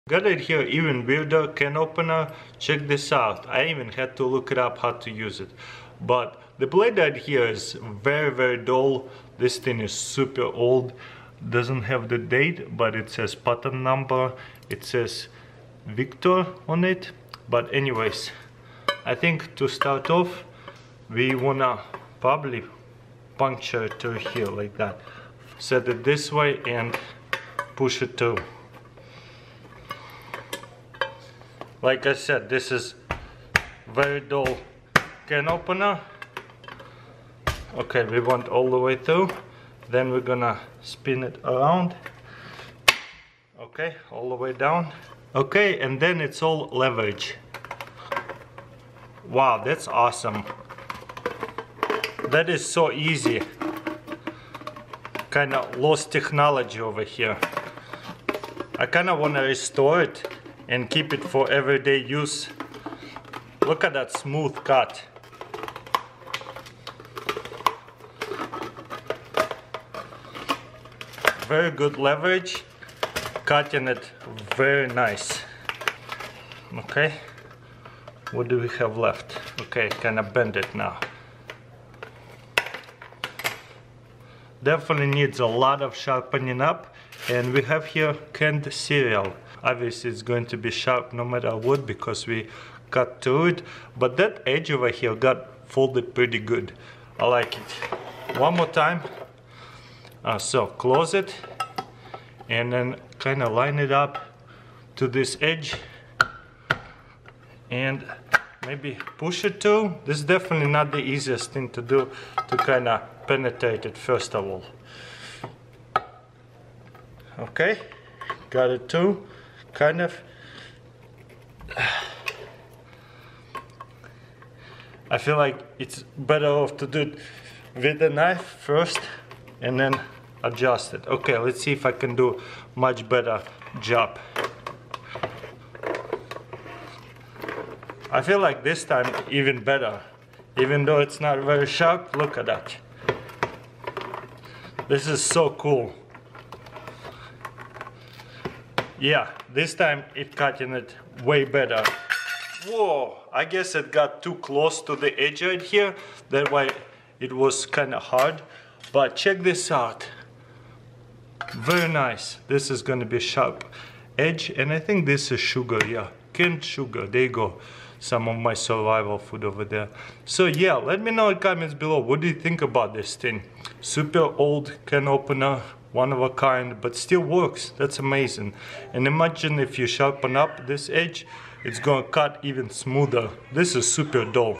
Got it here even weirder can opener. Check this out. I even had to look it up how to use it. But the blade right here is very dull. This thing is super old. Doesn't have the date, but it says pattern number. It says Victor on it. But anyways, I think to start off, we wanna probably puncture it through here like that. Set it this way and push it through. Like I said, this is very dull can opener. Okay, we want all the way through. Then we're gonna spin it around. Okay, all the way down. Okay, and then it's all leverage. Wow, that's awesome. That is so easy. Kinda lost technology over here. I kinda wanna restore it and keep it for everyday use. Look at that smooth cut. Very good leverage, cutting it very nice. Okay, what do we have left? Okay, kinda bend it now. Definitely needs a lot of sharpening up, and we have here canned cereal. Obviously it's going to be sharp no matter what because we cut through it, but that edge over here got folded pretty good. I like it. One more time. So close it and then kind of line it up to this edge and maybe push it through. This is definitely not the easiest thing to do, to kind of penetrate it first of all. Okay, got it too, kind of. I feel like it's better off to do it with a knife first and then adjust it. Okay, let's see if I can do much better job. I feel like this time even better, even though it's not very sharp. Look at that. This is so cool. Yeah, this time it cutting it way better. Whoa, I guess it got too close to the edge right here. That's why it was kind of hard. But check this out. Very nice. This is gonna be sharp edge, and I think this is sugar, yeah. Canned sugar, there you go. Some of my survival food over there. So yeah, let me know in the comments below, what do you think about this thing? Super old can opener, one of a kind, but still works. That's amazing. And imagine if you sharpen up this edge, it's gonna cut even smoother. This is super dull.